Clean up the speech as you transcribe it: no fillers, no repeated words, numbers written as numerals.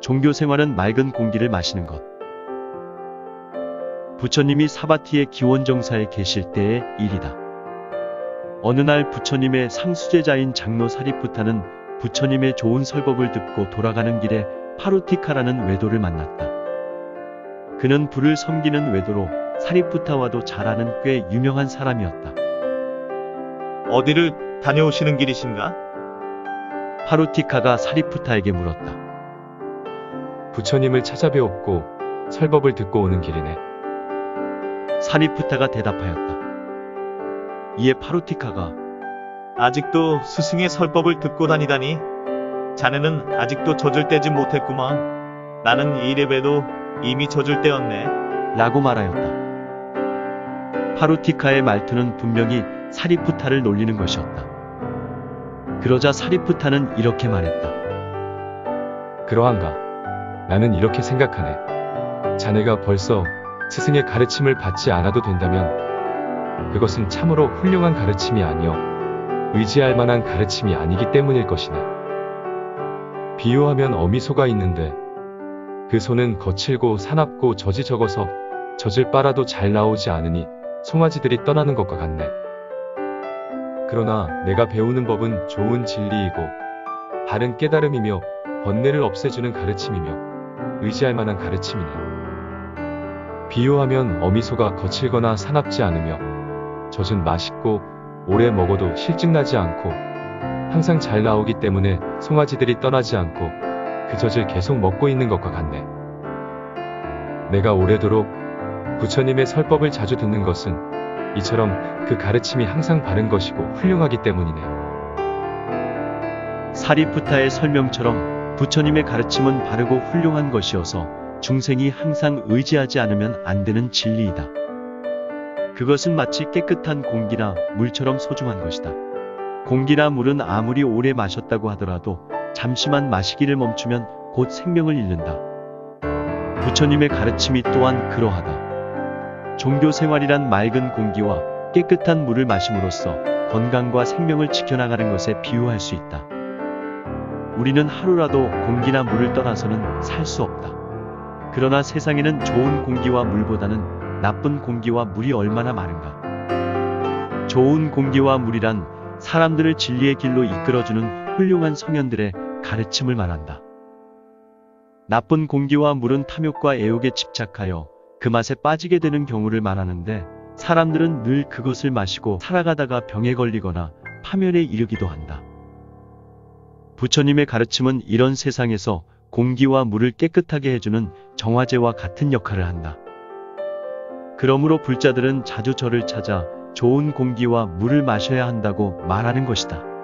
종교 생활은 맑은 공기를 마시는 것. 부처님이 사바티의 기원정사에 계실 때의 일이다. 어느 날 부처님의 상수제자인 장로 사리푸타는 부처님의 좋은 설법을 듣고 돌아가는 길에 파루티카라는 외도를 만났다. 그는 불을 섬기는 외도로 사리푸타와도 잘 아는 꽤 유명한 사람이었다. 어디를 다녀오시는 길이신가? 파루티카가 사리푸타에게 물었다. 부처님을 찾아뵈었고 설법을 듣고 오는 길이네. 사리푸타가 대답하였다. 이에 파루티카가 아직도 스승의 설법을 듣고 다니다니. 자네는 아직도 젖을 떼지 못했구만. 나는 이래봬도 이미 젖을 떼었네. 라고 말하였다. 파루티카의 말투는 분명히 사리푸타를 놀리는 것이었다. 그러자 사리푸타는 이렇게 말했다. 그러한가? 나는 이렇게 생각하네. 자네가 벌써 스승의 가르침을 받지 않아도 된다면 그것은 참으로 훌륭한 가르침이 아니요 의지할 만한 가르침이 아니기 때문일 것이네. 비유하면 어미소가 있는데 그 소는 거칠고 사납고 젖이 적어서 젖을 빨아도 잘 나오지 않으니 송아지들이 떠나는 것과 같네. 그러나 내가 배우는 법은 좋은 진리이고 바른 깨달음이며 번뇌를 없애주는 가르침이며 의지할 만한 가르침이네. 비유하면 어미소가 거칠거나 사납지 않으며 젖은 맛있고 오래 먹어도 실증나지 않고 항상 잘 나오기 때문에 송아지들이 떠나지 않고 그 젖을 계속 먹고 있는 것과 같네. 내가 오래도록 부처님의 설법을 자주 듣는 것은 이처럼 그 가르침이 항상 바른 것이고 훌륭하기 때문이네. 사리푸타의 설명처럼 부처님의 가르침은 바르고 훌륭한 것이어서 중생이 항상 의지하지 않으면 안 되는 진리이다. 그것은 마치 깨끗한 공기나 물처럼 소중한 것이다. 공기나 물은 아무리 오래 마셨다고 하더라도 잠시만 마시기를 멈추면 곧 생명을 잃는다. 부처님의 가르침이 또한 그러하다. 종교 생활이란 맑은 공기와 깨끗한 물을 마심으로써 건강과 생명을 지켜나가는 것에 비유할 수 있다. 우리는 하루라도 공기나 물을 떠나서는 살 수 없다. 그러나 세상에는 좋은 공기와 물보다는 나쁜 공기와 물이 얼마나 많은가. 좋은 공기와 물이란 사람들을 진리의 길로 이끌어주는 훌륭한 성현들의 가르침을 말한다. 나쁜 공기와 물은 탐욕과 애욕에 집착하여 그 맛에 빠지게 되는 경우를 말하는데 사람들은 늘 그것을 마시고 살아가다가 병에 걸리거나 파멸에 이르기도 한다. 부처님의 가르침은 이런 세상에서 공기와 물을 깨끗하게 해주는 정화제와 같은 역할을 한다. 그러므로 불자들은 자주 절을 찾아 좋은 공기와 물을 마셔야 한다고 말하는 것이다.